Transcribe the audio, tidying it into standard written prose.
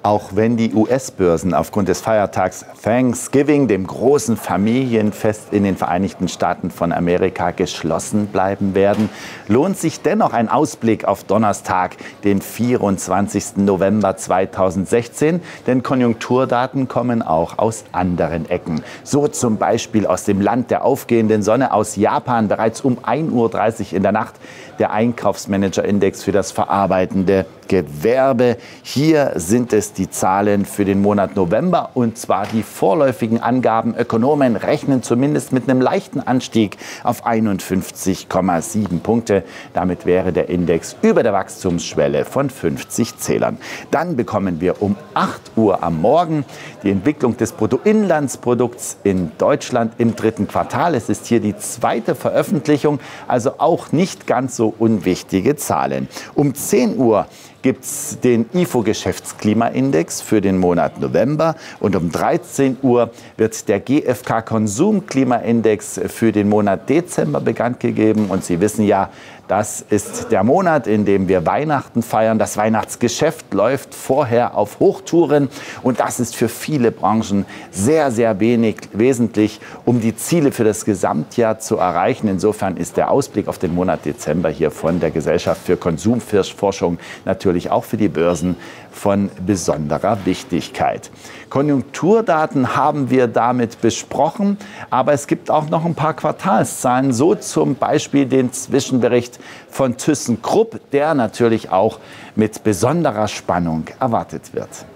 Auch wenn die US-Börsen aufgrund des Feiertags Thanksgiving, dem großen Familienfest in den Vereinigten Staaten von Amerika, geschlossen bleiben werden, lohnt sich dennoch ein Ausblick auf Donnerstag, den 24. November 2016. Denn Konjunkturdaten kommen auch aus anderen Ecken. So zum Beispiel aus dem Land der aufgehenden Sonne, aus Japan, bereits um 1:30 Uhr in der Nacht. Der Einkaufsmanager-Index für das verarbeitende Gewerbe. Hier sind es die Zahlen für den Monat November, und zwar die vorläufigen Angaben. Ökonomen rechnen zumindest mit einem leichten Anstieg auf 51,7 Punkte. Damit wäre der Index über der Wachstumsschwelle von 50 Zählern. Dann bekommen wir um 8 Uhr am Morgen die Entwicklung des Bruttoinlandsprodukts in Deutschland im dritten Quartal. Es ist hier die zweite Veröffentlichung, also auch nicht ganz so unwichtige Zahlen. Um 10 Uhr gibt es den IFO-Geschäftsklimaindex für den Monat November, und um 13 Uhr wird der GfK-Konsumklimaindex für den Monat Dezember bekannt gegeben. Und Sie wissen ja, das ist der Monat, in dem wir Weihnachten feiern. Das Weihnachtsgeschäft läuft vorher auf Hochtouren, und das ist für viele Branchen sehr, sehr wesentlich, um die Ziele für das Gesamtjahr zu erreichen. Insofern ist der Ausblick auf den Monat Dezember hier von der Gesellschaft für Konsumforschung natürlich auch für die Börsen von besonderer Wichtigkeit. Konjunkturdaten haben wir damit besprochen, aber es gibt auch noch ein paar Quartalszahlen, so zum Beispiel den Zwischenbericht von ThyssenKrupp, der natürlich auch mit besonderer Spannung erwartet wird.